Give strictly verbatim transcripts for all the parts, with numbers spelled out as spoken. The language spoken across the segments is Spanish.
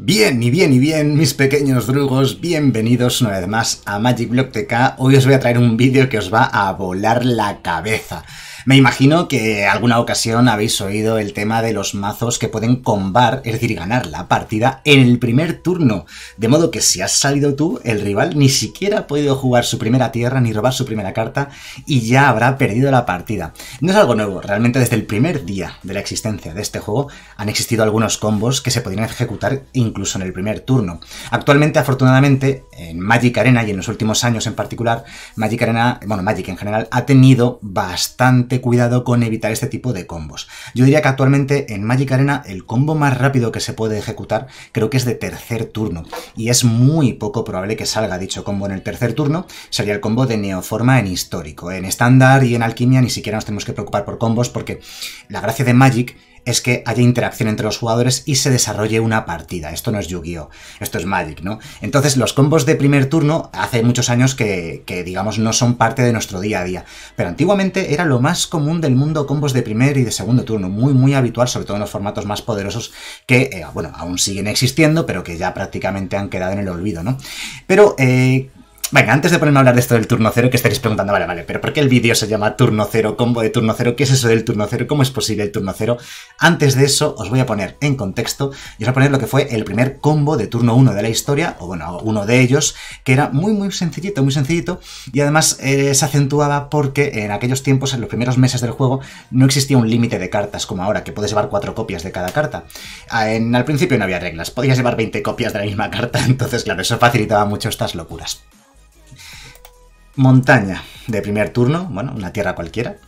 Bien, y bien, y bien, mis pequeños drugos, bienvenidos una vez más a Magic Block T K. Hoy os voy a traer un vídeo que os va a volar la cabeza. Me imagino que alguna ocasión habéis oído el tema de los mazos que pueden combar, es decir, ganar la partida en el primer turno. De modo que si has salido tú, el rival ni siquiera ha podido jugar su primera tierra ni robar su primera carta y ya habrá perdido la partida. No es algo nuevo, realmente desde el primer día de la existencia de este juego han existido algunos combos que se podrían ejecutar incluso en el primer turno. Actualmente, afortunadamente, en Magic Arena y en los últimos años en particular, Magic Arena, bueno, Magic en general, ha tenido bastante cuidado con evitar este tipo de combos. Yo diría que actualmente en Magic Arena el combo más rápido que se puede ejecutar creo que es de tercer turno, y es muy poco probable que salga dicho combo en el tercer turno. Sería el combo de Neoforma en histórico. En estándar y en alquimia ni siquiera nos tenemos que preocupar por combos, porque la gracia de Magic es que haya interacción entre los jugadores y se desarrolle una partida. Esto no es Yu-Gi-Oh! Esto es Magic, ¿no? Entonces los combos de primer turno hace muchos años que, que, digamos, no son parte de nuestro día a día. Pero antiguamente era lo más común del mundo, combos de primer y de segundo turno. Muy, muy habitual, sobre todo en los formatos más poderosos que, eh, bueno, aún siguen existiendo, pero que ya prácticamente han quedado en el olvido, ¿no? Pero, eh... Venga, antes de ponerme a hablar de esto del turno cero, que estaréis preguntando, vale, vale, pero ¿por qué el vídeo se llama turno cero, combo de turno cero? ¿Qué es eso del turno cero? ¿Cómo es posible el turno cero? Antes de eso, os voy a poner en contexto y os voy a poner lo que fue el primer combo de turno uno de la historia, o bueno, uno de ellos, que era muy, muy sencillito, muy sencillito, y además eh, se acentuaba porque en aquellos tiempos, en los primeros meses del juego, no existía un límite de cartas como ahora, que puedes llevar cuatro copias de cada carta. En, al principio no había reglas, podías llevar veinte copias de la misma carta, entonces, claro, eso facilitaba mucho estas locuras. Montaña de primer turno, bueno, una tierra cualquiera.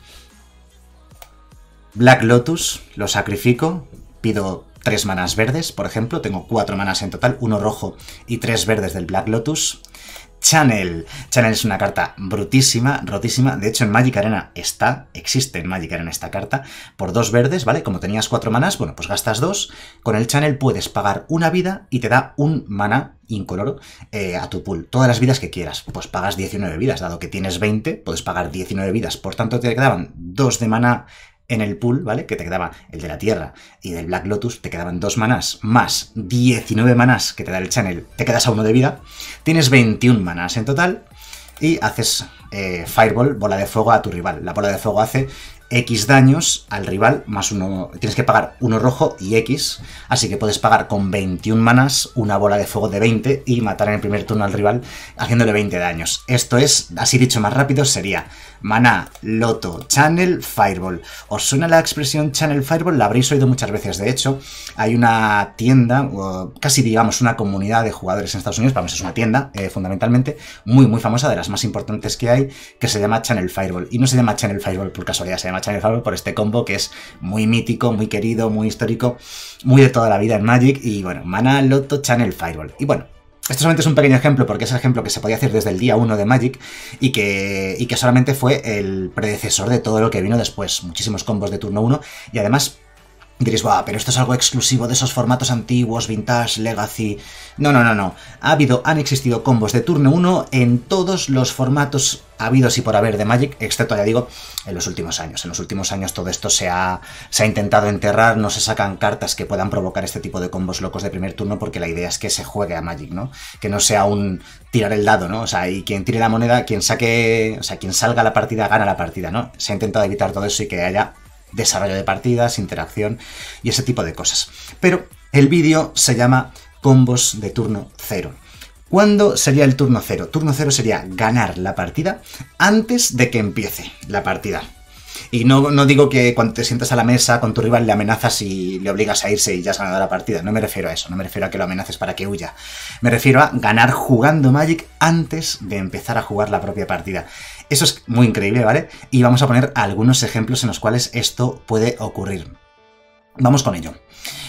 Black Lotus, lo sacrifico, pido tres manas verdes, por ejemplo, tengo cuatro manas en total, uno rojo y tres verdes del Black Lotus. Channel. Channel es una carta brutísima, rotísima. De hecho, en Magic Arena está, existe en Magic Arena esta carta, por dos verdes, ¿vale? Como tenías cuatro manas, bueno, pues gastas dos. Con el Channel puedes pagar una vida y te da un mana incoloro eh, a tu pool. Todas las vidas que quieras. Pues pagas diecinueve vidas, dado que tienes veinte, puedes pagar diecinueve vidas. Por tanto, te quedaban dos de mana en el pool, ¿vale? Que te quedaba el de la tierra y del Black Lotus, te quedaban dos manás, más diecinueve manás que te da el Channel, te quedas a uno de vida, tienes veintiún manás en total y haces eh, Fireball, bola de fuego a tu rival. La bola de fuego hace X daños al rival, más uno, tienes que pagar uno rojo y X, así que puedes pagar con veintiún manás una bola de fuego de veinte y matar en el primer turno al rival haciéndole veinte daños. Esto es, así dicho más rápido, sería maná, loto, channel, fireball. ¿Os suena la expresión channel fireball? La habréis oído muchas veces. De hecho, hay una tienda, o casi digamos una comunidad de jugadores en Estados Unidos, vamos, es una tienda, eh, fundamentalmente, muy muy famosa, de las más importantes que hay, que se llama Channel Fireball. Y no se llama Channel Fireball por casualidad, se llama Channel Fireball por este combo que es muy mítico, muy querido, muy histórico, muy de toda la vida en Magic. Y bueno, maná, loto, channel, fireball. Y bueno, esto solamente es un pequeño ejemplo, porque es el ejemplo que se podía hacer desde el día uno de Magic y que, y que solamente fue el predecesor de todo lo que vino después. Muchísimos combos de turno uno y además diréis, wow, pero esto es algo exclusivo de esos formatos antiguos, Vintage, Legacy. No, no, no, no. Ha habido, han existido combos de turno uno en todos los formatos habidos y por haber de Magic, excepto, ya digo, en los últimos años. En los últimos años todo esto se ha, se ha intentado enterrar, no se sacan cartas que puedan provocar este tipo de combos locos de primer turno, porque la idea es que se juegue a Magic, ¿no? Que no sea un tirar el dado, ¿no? O sea, y quien tire la moneda, quien saque, o sea, quien salga a la partida gana la partida, ¿no? Se ha intentado evitar todo eso y que haya desarrollo de partidas, interacción y ese tipo de cosas. Pero el vídeo se llama combos de turno cero. ¿Cuándo sería el turno cero? Turno cero sería ganar la partida antes de que empiece la partida. Y no, no digo que cuando te sientas a la mesa con tu rival le amenazas y le obligas a irse y ya has ganado la partida. No me refiero a eso, no me refiero a que lo amenaces para que huya. Me refiero a ganar jugando Magic antes de empezar a jugar la propia partida. Eso es muy increíble, ¿vale? Y vamos a poner algunos ejemplos en los cuales esto puede ocurrir. Vamos con ello.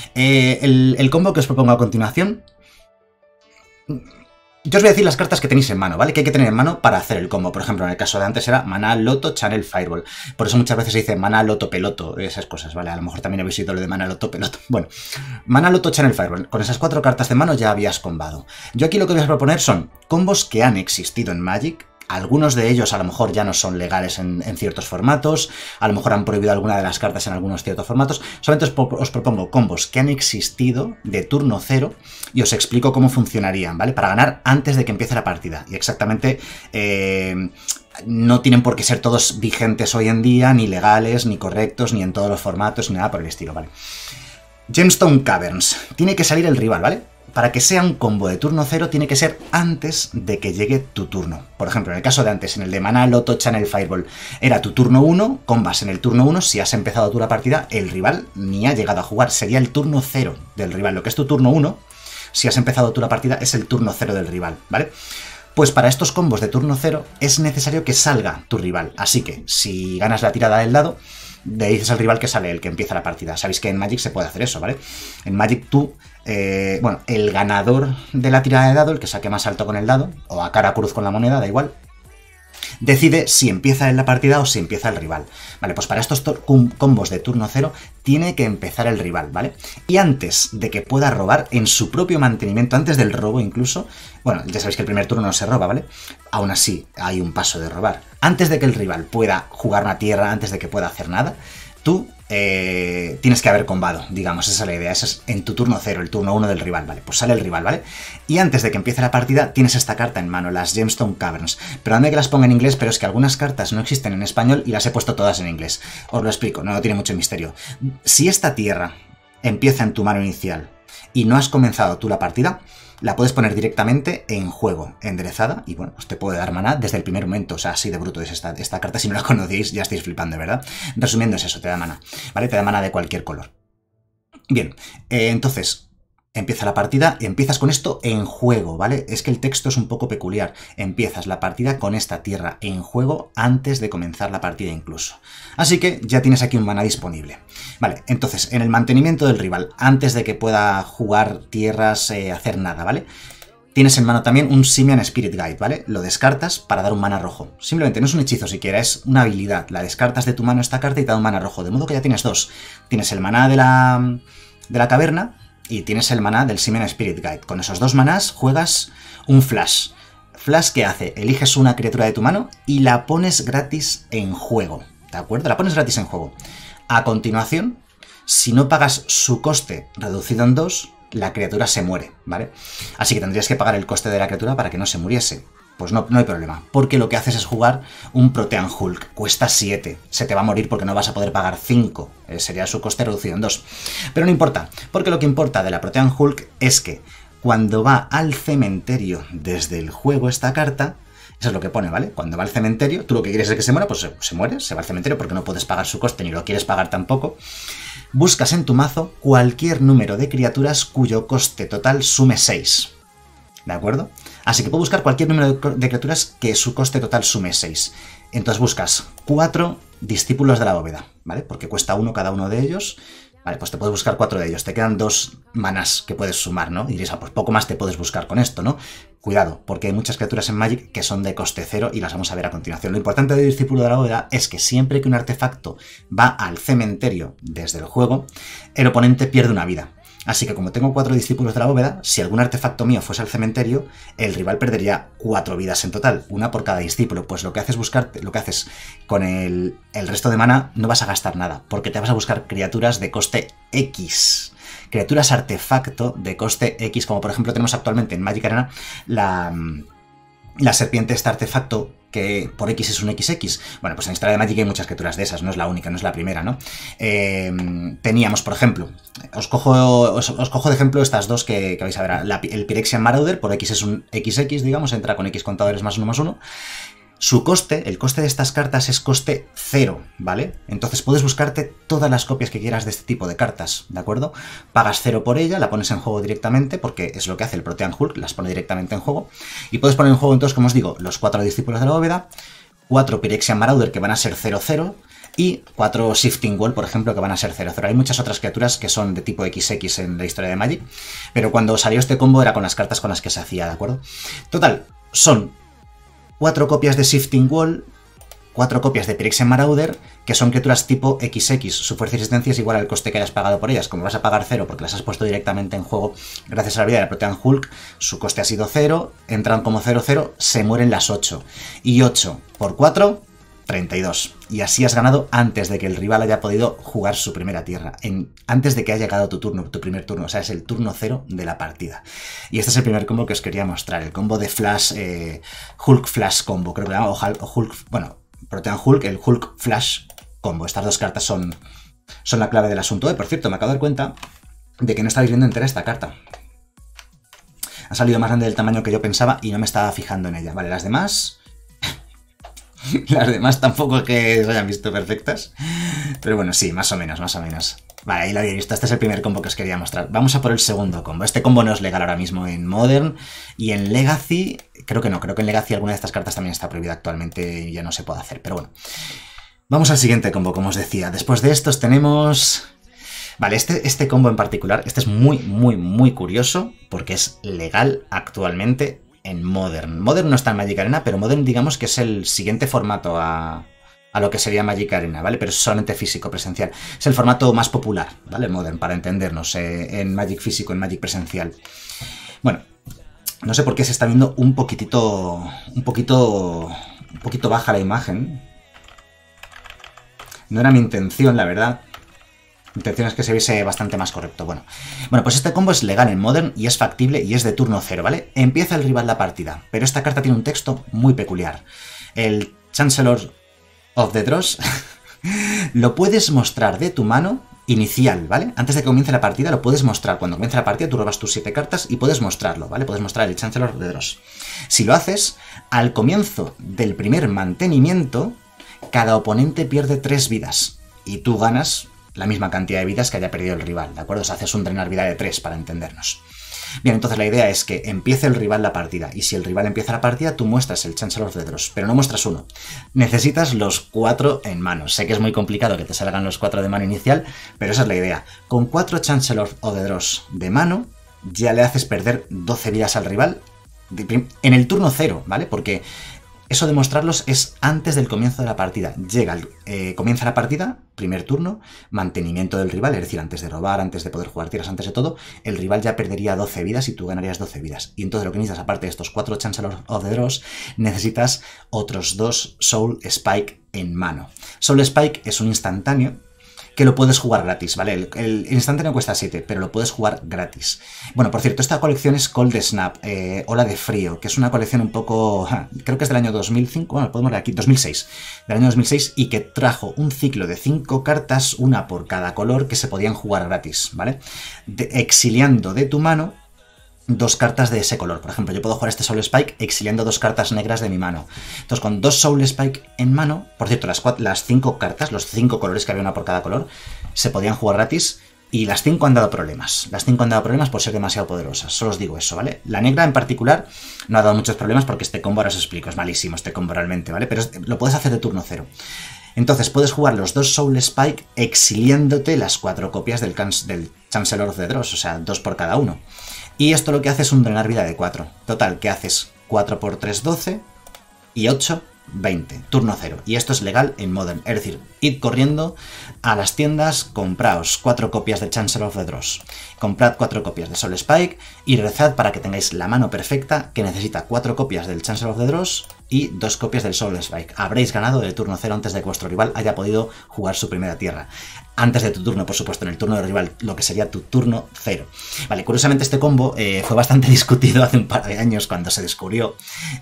Eh, el, el combo que os propongo a continuación. Yo os voy a decir las cartas que tenéis en mano, ¿vale? Que hay que tener en mano para hacer el combo. Por ejemplo, en el caso de antes era maná, loto, channel, fireball. Por eso muchas veces se dice maná, loto, peloto, esas cosas, ¿vale? A lo mejor también habéis oído lo de maná, loto, peloto. Bueno, maná, loto, channel, fireball. Con esas cuatro cartas de mano ya habías combado. Yo aquí lo que voy a proponer son combos que han existido en Magic Algunos de ellos a lo mejor ya no son legales en, en ciertos formatos, a lo mejor han prohibido alguna de las cartas en algunos ciertos formatos. Solamente os, os propongo combos que han existido de turno cero y os explico cómo funcionarían, ¿vale? Para ganar antes de que empiece la partida. Y exactamente... Eh, no tienen por qué ser todos vigentes hoy en día, ni legales, ni correctos, ni en todos los formatos, ni nada por el estilo, ¿vale? Gemstone Caverns. Tiene que salir el rival, ¿vale? Para que sea un combo de turno cero, tiene que ser antes de que llegue tu turno. Por ejemplo, en el caso de antes, en el de Mana, Loto, Channel, Fireball, era tu turno uno, combas en el turno uno, si has empezado tú la partida, el rival ni ha llegado a jugar, sería el turno cero del rival. Lo que es tu turno uno, si has empezado tú la partida, es el turno cero del rival, ¿vale? Pues para estos combos de turno cero es necesario que salga tu rival. Así que si ganas la tirada del dado, le dices al rival que sale el que empieza la partida. Sabéis que en Magic se puede hacer eso, ¿vale? En Magic tú, eh, bueno, el ganador de la tirada de dado, el que saque más alto con el dado, o a cara cruz con la moneda, da igual, decide si empieza en la partida o si empieza el rival. Vale, pues para estos combos de turno cero tiene que empezar el rival, ¿vale? Y antes de que pueda robar, en su propio mantenimiento, antes del robo incluso, bueno, ya sabéis que el primer turno no se roba, ¿vale? Aún así, hay un paso de robar. Antes de que el rival pueda jugar una tierra, antes de que pueda hacer nada, tú eh, tienes que haber combado, digamos, esa es la idea, esa es en tu turno cero, el turno uno del rival, ¿vale? Pues sale el rival, ¿vale? Y antes de que empiece la partida tienes esta carta en mano, las Gemstone Caverns. Perdóname que las ponga en inglés, pero es que algunas cartas no existen en español y las he puesto todas en inglés. Os lo explico, no tiene mucho misterio. Si esta tierra empieza en tu mano inicial y no has comenzado tú la partida, la puedes poner directamente en juego, enderezada, y bueno, pues te puede dar maná desde el primer momento. O sea, así de bruto es esta, esta carta. Si no la conocéis, ya estáis flipando, ¿verdad? Resumiendo, es eso, te da maná, ¿vale? Te da maná de cualquier color. Bien, eh, entonces... empieza la partida y empiezas con esto en juego, ¿vale? Es que el texto es un poco peculiar. Empiezas la partida con esta tierra en juego antes de comenzar la partida incluso. Así que ya tienes aquí un maná disponible. Vale, entonces, en el mantenimiento del rival, antes de que pueda jugar tierras, eh, hacer nada, ¿vale? Tienes en mano también un Simian Spirit Guide, ¿vale? Lo descartas para dar un mana rojo. Simplemente no es un hechizo siquiera, es una habilidad. La descartas de tu mano esta carta y te da un mana rojo. De modo que ya tienes dos. Tienes el maná de la, de la caverna y tienes el maná del Simian Spirit Guide. Con esos dos manás juegas un Flash. Flash, ¿qué hace? Eliges una criatura de tu mano y la pones gratis en juego. ¿De acuerdo? La pones gratis en juego. A continuación, si no pagas su coste reducido en dos, la criatura se muere, ¿vale? Así que tendrías que pagar el coste de la criatura para que no se muriese. Pues no, no hay problema, porque lo que haces es jugar un Protean Hulk, cuesta siete, se te va a morir porque no vas a poder pagar cinco, eh, sería su coste reducido en dos. Pero no importa, porque lo que importa de la Protean Hulk es que cuando va al cementerio desde el juego esta carta, eso es lo que pone, ¿vale? Cuando va al cementerio, tú lo que quieres es que se muera, pues se, se muere, se va al cementerio porque no puedes pagar su coste ni lo quieres pagar tampoco. Buscas en tu mazo cualquier número de criaturas cuyo coste total sume seis. ¿De acuerdo? Así que puedo buscar cualquier número de criaturas que su coste total sume seis. Entonces buscas cuatro discípulos de la bóveda, ¿vale? Porque cuesta uno cada uno de ellos. Vale, pues te puedes buscar cuatro de ellos. Te quedan dos manás que puedes sumar, ¿no? Y diréis, ah, pues poco más te puedes buscar con esto, ¿no? Cuidado, porque hay muchas criaturas en Magic que son de coste cero y las vamos a ver a continuación. Lo importante del discípulo de la bóveda es que siempre que un artefacto va al cementerio desde el juego, el oponente pierde una vida. Así que como tengo cuatro discípulos de la bóveda, si algún artefacto mío fuese al cementerio, el rival perdería cuatro vidas en total, una por cada discípulo. Pues lo que haces buscar, lo que haces con el, el resto de mana, no vas a gastar nada, porque te vas a buscar criaturas de coste X. Criaturas artefacto de coste X, como por ejemplo tenemos actualmente en Magic Arena la, la serpiente este artefacto, que por X es un equis equis. Bueno, pues en Historia de Magic hay muchas criaturas de esas, no es la única, no es la primera, ¿no? Eh, teníamos, por ejemplo, os cojo, os, os cojo de ejemplo estas dos que, que vais a ver. La, el Phyrexian Marauder, por X es un equis equis, digamos, entra con X contadores más uno más uno. Su coste, el coste de estas cartas es coste cero, ¿vale? Entonces puedes buscarte todas las copias que quieras de este tipo de cartas, ¿de acuerdo? Pagas cero por ella, la pones en juego directamente, porque es lo que hace el Protean Hulk, las pone directamente en juego. Y puedes poner en juego entonces, como os digo, los cuatro discípulos de la bóveda, cuatro Phyrexian Marauder que van a ser cero cero, y cuatro Shifting Wall, por ejemplo, que van a ser cero cero. Hay muchas otras criaturas que son de tipo equis equis en la Historia de Magic, pero cuando salió este combo era con las cartas con las que se hacía, ¿de acuerdo? Total, son cuatro copias de Shifting Wall, cuatro copias de Phyrexian Marauder, que son criaturas tipo equis equis. Su fuerza y resistencia es igual al coste que hayas pagado por ellas. Como vas a pagar cero porque las has puesto directamente en juego gracias a la habilidad de Protean Hulk, su coste ha sido cero, entran como cero cero, se mueren las ocho. Y ocho por cuatro, treinta y dos. Y así has ganado antes de que el rival haya podido jugar su primera tierra. En, antes de que haya llegado tu turno, tu primer turno. O sea, es el turno cero de la partida. Y este es el primer combo que os quería mostrar. El combo de Flash, eh, Hulk Flash combo, creo que lo llamo. O Hulk, bueno, Protean Hulk, el Hulk Flash combo. Estas dos cartas son, son la clave del asunto. Eh, por cierto, me acabo de dar cuenta de que no estáis viendo entera esta carta. Ha salido más grande del tamaño que yo pensaba y no me estaba fijando en ella. Vale, las demás... Las demás tampoco es que se hayan visto perfectas. Pero bueno, sí, más o menos, más o menos. Vale, ahí lo habéis visto. Este es el primer combo que os quería mostrar. Vamos a por el segundo combo. Este combo no es legal ahora mismo en Modern. Y en Legacy, creo que no. Creo que en Legacy alguna de estas cartas también está prohibida actualmente y ya no se puede hacer. Pero bueno. Vamos al siguiente combo, como os decía. Después de estos tenemos... Vale, este, este combo en particular, este es muy, muy, muy curioso porque es legal actualmente en Modern. Modern no está en Magic Arena, pero Modern digamos que es el siguiente formato a, a lo que sería Magic Arena, ¿vale? Pero es solamente físico, presencial. Es el formato más popular, ¿vale? Modern, para entendernos, eh, en Magic físico, en Magic presencial. Bueno, no sé por qué se está viendo un poquitito, un poquito, un poquito baja la imagen. No era mi intención, la verdad. Mi intención es que se viese bastante más correcto. Bueno, bueno, pues este combo es legal en Modern y es factible y es de turno cero, ¿vale? Empieza el rival la partida, pero esta carta tiene un texto muy peculiar. El Chancellor of the Dross lo puedes mostrar de tu mano inicial, ¿vale? Antes de que comience la partida lo puedes mostrar. Cuando comience la partida tú robas tus siete cartas y puedes mostrarlo, ¿vale? Puedes mostrar el Chancellor of the Dross. Si lo haces, al comienzo del primer mantenimiento, cada oponente pierde tres vidas y tú ganas la misma cantidad de vidas que haya perdido el rival, ¿de acuerdo? O sea, haces un drenar vida de tres para entendernos. Bien, entonces la idea es que empiece el rival la partida, y si el rival empieza la partida, tú muestras el Chancellor of the Dross, pero no muestras uno. Necesitas los cuatro en mano. Sé que es muy complicado que te salgan los cuatro de mano inicial, pero esa es la idea. Con cuatro Chancellor of the Dross de mano, ya le haces perder doce vidas al rival en el turno cero, ¿vale? Porque eso de mostrarlos es antes del comienzo de la partida. Llega, eh, comienza la partida, primer turno, mantenimiento del rival, es decir, antes de robar, antes de poder jugar tierras, antes de todo, el rival ya perdería doce vidas y tú ganarías doce vidas. Y entonces lo que necesitas, aparte de estos cuatro Chancellor of the Dross, necesitas otros dos Soul Spike en mano. Soul Spike es un instantáneo que lo puedes jugar gratis, ¿vale? El, el, el instantáneo cuesta siete, pero lo puedes jugar gratis. Bueno, por cierto, esta colección es Cold Snap, eh, Ola de Frío, que es una colección un poco... creo que es del año dos mil cinco, bueno, podemos ver aquí, dos mil seis, del año dos mil seis, y que trajo un ciclo de cinco cartas, una por cada color, que se podían jugar gratis, ¿vale? De, exiliando de tu mano dos cartas de ese color. Por ejemplo, yo puedo jugar este Soul Spike exiliando dos cartas negras de mi mano. Entonces, con dos Soul Spike en mano, por cierto, las, cuatro, las cinco cartas, los cinco colores que había una por cada color, se podían jugar gratis y las cinco han dado problemas. Las cinco han dado problemas por ser demasiado poderosas. Solo os digo eso, ¿vale? La negra en particular no ha dado muchos problemas porque este combo, ahora os explico, es malísimo este combo realmente, ¿vale? Pero lo puedes hacer de turno cero. Entonces puedes jugar los dos Soul Spike exiliándote las cuatro copias del, del Chancellor of the Dross, o sea, dos por cada uno. Y esto lo que hace es un drenar vida de cuatro. Total, que haces cuatro por tres, doce y ocho, veinte. Turno cero. Y esto es legal en Modern. Es decir, id corriendo a las tiendas, compraos cuatro copias de Chancellor of the Dross, comprad cuatro copias de Soul Spike y rezad para que tengáis la mano perfecta que necesita cuatro copias del Chancellor of the Dross y dos copias del Soul Spike. Habréis ganado de turno cero antes de que vuestro rival haya podido jugar su primera tierra. Antes de tu turno, por supuesto, en el turno del rival, lo que sería tu turno cero. Vale, curiosamente este combo eh, fue bastante discutido hace un par de años cuando se descubrió,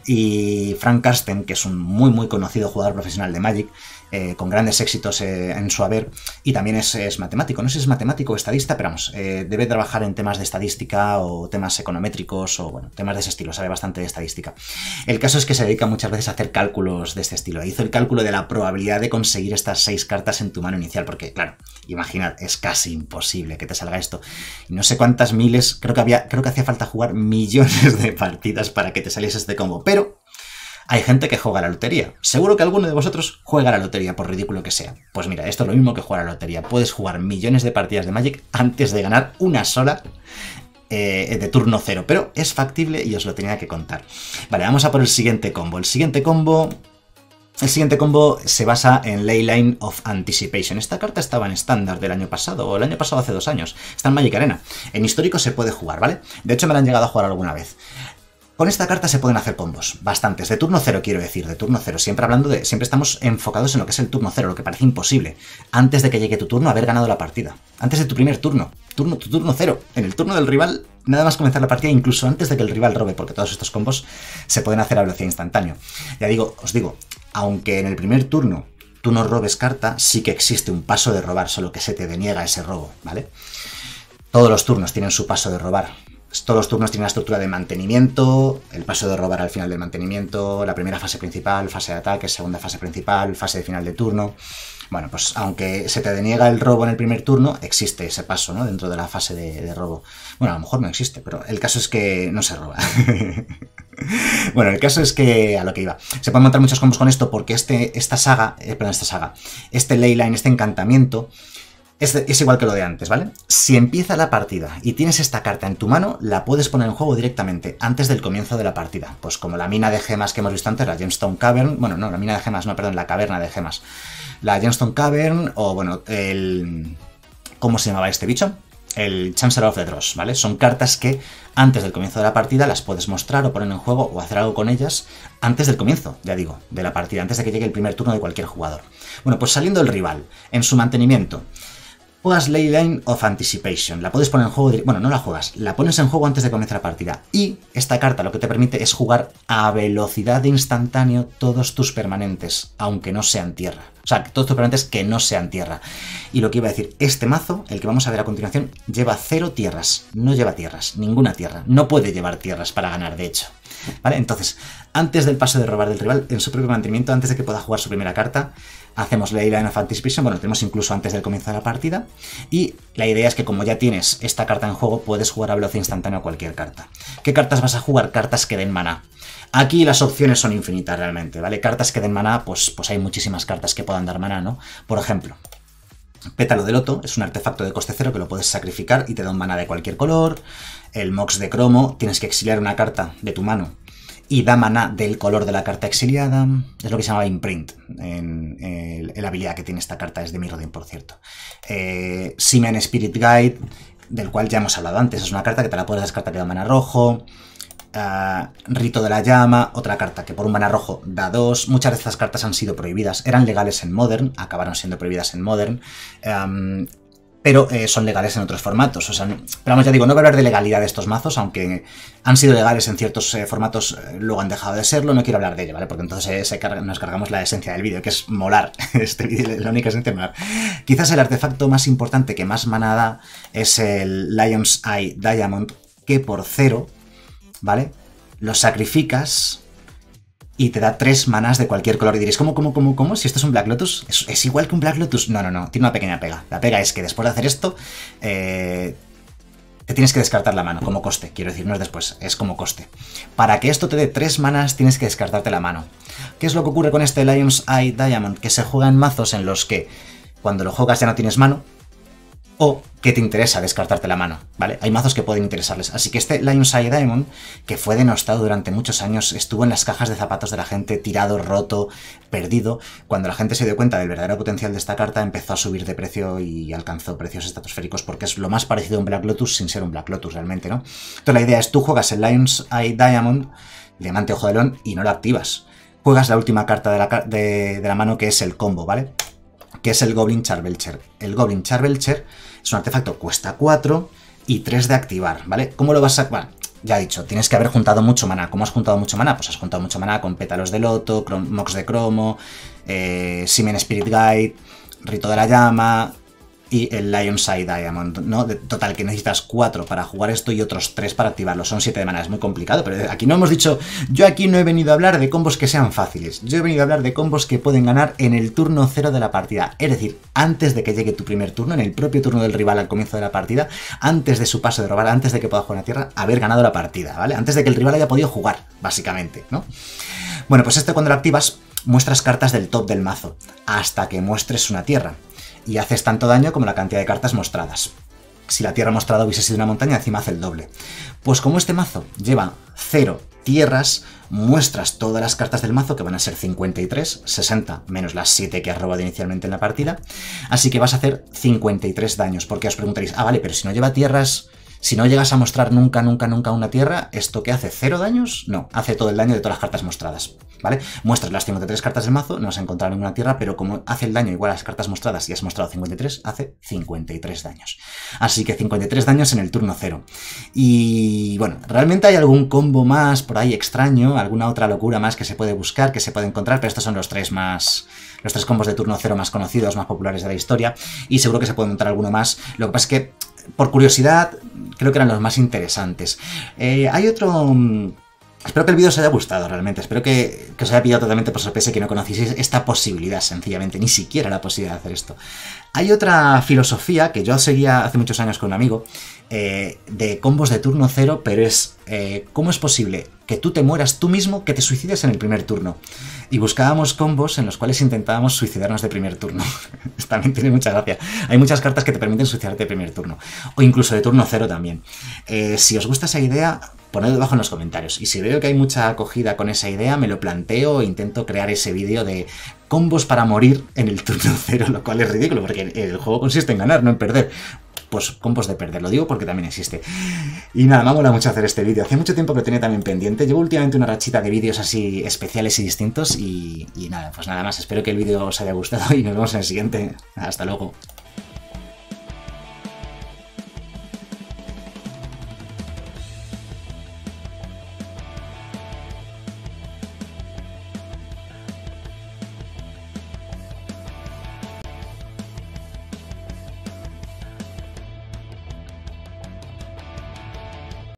y Frank Karsten, que es un muy muy conocido jugador profesional de Magic, eh, con grandes éxitos eh, en su haber, y también es, es matemático, no sé si es matemático o estadista, pero vamos, eh, debe trabajar en temas de estadística o temas econométricos o bueno, temas de ese estilo, sabe bastante de estadística. El caso es que se dedica muchas veces a hacer cálculos de este estilo. Hizo el cálculo de la probabilidad de conseguir estas seis cartas en tu mano inicial, porque claro, imaginad, es casi imposible que te salga esto. Y no sé cuántas miles, creo que había, creo que hacía falta jugar millones de partidas para que te saliese este combo, pero hay gente que juega a la lotería. Seguro que alguno de vosotros juega a la lotería, por ridículo que sea. Pues mira, esto es lo mismo que jugar a la lotería. Puedes jugar millones de partidas de Magic antes de ganar una sola eh, de turno cero, pero es factible y os lo tenía que contar. Vale, vamos a por el siguiente combo. El siguiente combo El siguiente combo se basa en Leyline of Anticipation. Esta carta estaba en estándar del año pasado, o el año pasado hace dos años. Está en Magic Arena. En histórico se puede jugar, ¿vale? De hecho me la han llegado a jugar alguna vez. Con esta carta se pueden hacer combos, bastantes, de turno cero quiero decir, de turno cero, siempre hablando de, siempre estamos enfocados en lo que es el turno cero, lo que parece imposible, antes de que llegue tu turno haber ganado la partida, antes de tu primer turno, turno tu turno cero, en el turno del rival, nada más comenzar la partida, incluso antes de que el rival robe, porque todos estos combos se pueden hacer a velocidad instantánea. Ya digo, os digo, aunque en el primer turno tú no robes carta, sí que existe un paso de robar, solo que se te deniega ese robo, ¿vale? Todos los turnos tienen su paso de robar. Todos los turnos tienen la estructura de mantenimiento, el paso de robar al final del mantenimiento, la primera fase principal, fase de ataque, segunda fase principal, fase de final de turno. Bueno, pues aunque se te deniega el robo en el primer turno, existe ese paso, ¿no? Dentro de la fase de, de robo. Bueno, a lo mejor no existe, pero el caso es que no se roba. Bueno, el caso es que a lo que iba. Se pueden montar muchos combos con esto porque este, esta saga, eh, perdón, esta saga, este Leyline, este encantamiento, Es, es igual que lo de antes, ¿vale? Si empieza la partida y tienes esta carta en tu mano, la puedes poner en juego directamente, antes del comienzo de la partida. Pues como la mina de gemas que hemos visto antes, la Gemstone Cavern... Bueno, no, la mina de gemas, no, perdón, la caverna de gemas. La Gemstone Cavern, o bueno, el... ¿cómo se llamaba este bicho? El Chancellor of the Dross, ¿vale? Son cartas que antes del comienzo de la partida las puedes mostrar o poner en juego o hacer algo con ellas antes del comienzo, ya digo, de la partida, antes de que llegue el primer turno de cualquier jugador. Bueno, pues saliendo el rival, en su mantenimiento... Juegas Leyline of Anticipation, la puedes poner en juego, bueno, no la juegas, la pones en juego antes de comenzar la partida. Y esta carta lo que te permite es jugar a velocidad de instantáneo todos tus permanentes, aunque no sean tierra. O sea, todos tus permanentes que no sean tierra. Y lo que iba a decir, este mazo, el que vamos a ver a continuación, lleva cero tierras, no lleva tierras, ninguna tierra, no puede llevar tierras para ganar, de hecho. ¿Vale? Entonces, antes del paso de robar del rival, en su propio mantenimiento, antes de que pueda jugar su primera carta, hacemos Leyline of Anticipation, bueno, lo tenemos incluso antes del comienzo de la partida, y la idea es que como ya tienes esta carta en juego, puedes jugar a velocidad instantánea cualquier carta. ¿Qué cartas vas a jugar? Cartas que den maná. Aquí las opciones son infinitas realmente, ¿vale? Cartas que den maná, pues, pues hay muchísimas cartas que puedan dar maná, ¿no? Por ejemplo, Pétalo de Loto es un artefacto de coste cero que lo puedes sacrificar y te da un maná de cualquier color. El Mox de Cromo, tienes que exiliar una carta de tu mano y da maná del color de la carta exiliada. Es lo que se llama Imprint, en, en, en la habilidad que tiene esta carta, es de Mirrodin, por cierto. Eh, Simen Spirit Guide, del cual ya hemos hablado antes, es una carta que te la puedes descartar que da maná rojo. Uh, Rito de la Llama, otra carta que por un maná rojo da dos. Muchas de estas cartas han sido prohibidas, eran legales en Modern, acabaron siendo prohibidas en Modern. Um, pero eh, son legales en otros formatos. O sea, no, pero vamos, ya digo, no voy a hablar de legalidad de estos mazos, aunque han sido legales en ciertos eh, formatos, eh, luego han dejado de serlo, no quiero hablar de ello, ¿vale? Porque entonces eh, se carga, nos cargamos la esencia del vídeo, que es molar. Este vídeo, la única esencia es molar. Quizás el artefacto más importante que más mana da es el Lion's Eye Diamond, que por cero, ¿vale? Lo sacrificas y te da tres manás de cualquier color. Y diréis, ¿cómo, cómo, cómo, cómo? Si esto es un Black Lotus, ¿es, es igual que un Black Lotus? No, no, no, tiene una pequeña pega. La pega es que después de hacer esto, eh, te tienes que descartar la mano, como coste. Quiero decir, no es después, es como coste. Para que esto te dé tres manás, tienes que descartarte la mano. ¿Qué es lo que ocurre con este Lion's Eye Diamond? Que se juega en mazos en los que cuando lo juegas ya no tienes mano, o que te interesa descartarte la mano, ¿vale? Hay mazos que pueden interesarles. Así que este Lion's Eye Diamond, que fue denostado durante muchos años, estuvo en las cajas de zapatos de la gente, tirado, roto, perdido. Cuando la gente se dio cuenta del verdadero potencial de esta carta, empezó a subir de precio y alcanzó precios estratosféricos, porque es lo más parecido a un Black Lotus sin ser un Black Lotus realmente, ¿no? Entonces la idea es, tú juegas el Lion's Eye Diamond, Diamante Ojo de León, y no lo activas. Juegas la última carta de la, de, de la mano, que es el combo, ¿vale? Que es el Goblin Charbelcher. El Goblin Charbelcher es un artefacto, cuesta cuatro y tres de activar, ¿vale? ¿Cómo lo vas a...? Bueno, ya he dicho, tienes que haber juntado mucho maná. ¿Cómo has juntado mucho maná? Pues has juntado mucho maná con Pétalos de Loto, Mox de Cromo, eh, Simen Spirit Guide, Rito de la Llama y el Lion's Eye Diamond, ¿no? De, total, que necesitas cuatro para jugar esto y otros tres para activarlo. Son siete de maná, es muy complicado, pero aquí no hemos dicho... Yo aquí no he venido a hablar de combos que sean fáciles. Yo he venido a hablar de combos que pueden ganar en el turno cero de la partida. Es decir, antes de que llegue tu primer turno, en el propio turno del rival al comienzo de la partida, antes de su paso de robar, antes de que pueda jugar a tierra, haber ganado la partida, ¿vale? Antes de que el rival haya podido jugar, básicamente, ¿no? Bueno, pues este cuando lo activas, muestras cartas del top del mazo, hasta que muestres una tierra. Y haces tanto daño como la cantidad de cartas mostradas. si la tierra mostrada hubiese sido una montaña, encima hace el doble. Pues como este mazo lleva cero tierras, muestras todas las cartas del mazo, que van a ser cincuenta y tres, sesenta menos las siete que has robado inicialmente en la partida, así que vas a hacer cincuenta y tres daños, porque os preguntaréis, ah vale, pero si no lleva tierras, si no llegas a mostrar nunca, nunca, nunca una tierra, ¿esto qué hace? ¿Cero daños? No, hace todo el daño de todas las cartas mostradas, ¿vale? Muestras las cincuenta y tres cartas del mazo, no vas a encontrar ninguna tierra, pero como hace el daño igual a las cartas mostradas y has mostrado cincuenta y tres, hace cincuenta y tres daños. Así que cincuenta y tres daños en el turno cero. Y bueno, realmente hay algún combo más por ahí extraño, alguna otra locura más que se puede buscar, que se puede encontrar, pero estos son los tres más... los tres combos de turno cero más conocidos, más populares de la historia, y seguro que se puede montar alguno más. Lo que pasa es que, por curiosidad, creo que eran los más interesantes. Eh, hay otro... Espero que el vídeo os haya gustado realmente, espero que, que os haya pillado totalmente por sorpresa y que no conocieseis esta posibilidad, sencillamente, ni siquiera la posibilidad de hacer esto. Hay otra filosofía que yo seguía hace muchos años con un amigo, eh, de combos de turno cero, pero es, eh, ¿cómo es posible que tú te mueras tú mismo, que te suicides en el primer turno? Y buscábamos combos en los cuales intentábamos suicidarnos de primer turno. También tiene mucha gracia. Hay muchas cartas que te permiten suicidarte de primer turno, o incluso de turno cero también. Eh, si os gusta esa idea, ponedlo debajo en los comentarios. Y si veo que hay mucha acogida con esa idea, me lo planteo e intento crear ese vídeo de combos para morir en el turno cero, lo cual es ridículo, porque el juego consiste en ganar, no en perder. Pues combos de perder, lo digo porque también existe. Y nada, me mola mucho hacer este vídeo. Hace mucho tiempo que lo tenía también pendiente. Llevo últimamente una rachita de vídeos así especiales y distintos. Y, y nada, pues nada más. Espero que el vídeo os haya gustado y nos vemos en el siguiente. Hasta luego.